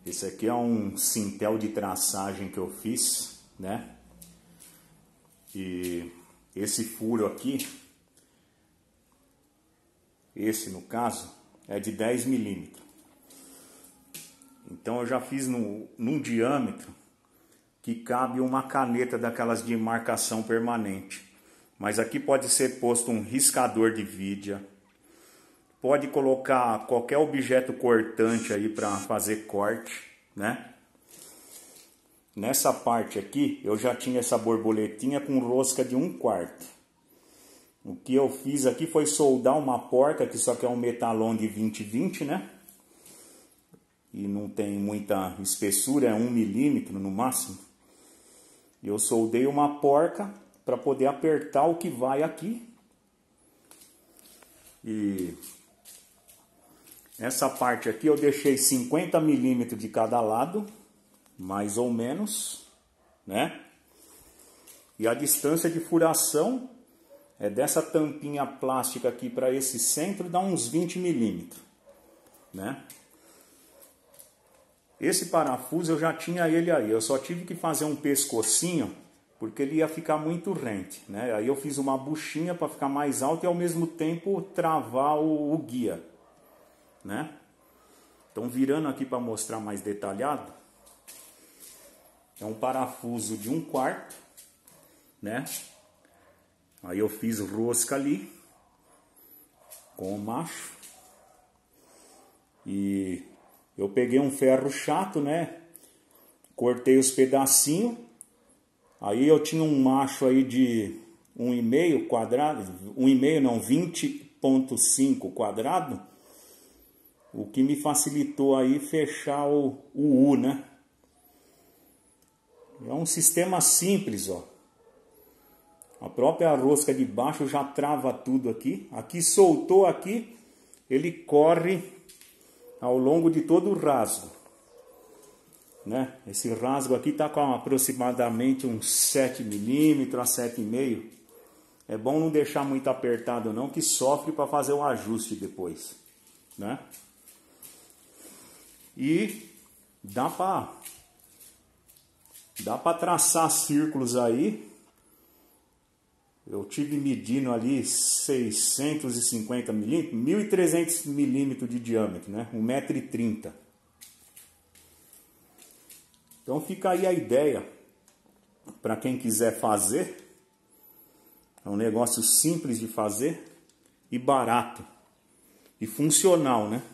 Esse aqui é um cintel de traçagem que eu fiz, né? E esse furo aqui, esse no caso, é de 10 milímetros. Então eu já fiz num diâmetro que cabe uma caneta daquelas de marcação permanente. Mas aqui pode ser posto um riscador de vidia. Pode colocar qualquer objeto cortante aí para fazer corte, né? Nessa parte aqui eu já tinha essa borboletinha com rosca de 1/4. O que eu fiz aqui foi soldar uma porca, que só que é um metalon de 20-20, né? E não tem muita espessura, é 1 milímetro no máximo. E eu soldei uma porca para poder apertar o que vai aqui. E essa parte aqui eu deixei 50 milímetros de cada lado, mais ou menos, né? E a distância de furação é dessa tampinha plástica aqui para esse centro, dá uns 20 milímetros, né? Esse parafuso eu já tinha ele aí, eu só tive que fazer um pescocinho, porque ele ia ficar muito rente, né? Aí eu fiz uma buchinha para ficar mais alto e ao mesmo tempo travar o guia, né? Então virando aqui para mostrar mais detalhado, é um parafuso de 1/4, né? Aí eu fiz rosca ali com o macho e eu peguei um ferro chato, né? Cortei os pedacinhos. Aí eu tinha um macho aí de 1,5 quadrado, 1,5 não, 20,5 quadrado, o que me facilitou aí fechar o U, né? É um sistema simples, ó. A própria rosca de baixo já trava tudo aqui. Aqui soltou aqui, ele corre ao longo de todo o rasgo, né? Esse rasgo aqui está com aproximadamente uns 7 milímetros a 7,5. É bom não deixar muito apertado não, que sofre para fazer o ajuste depois, né? E dá para traçar círculos aí. Eu tive medindo ali 650 milímetros, 1.300 milímetros de diâmetro, né? 1,30 m. Então fica aí a ideia para quem quiser fazer. É um negócio simples de fazer e barato e funcional, né?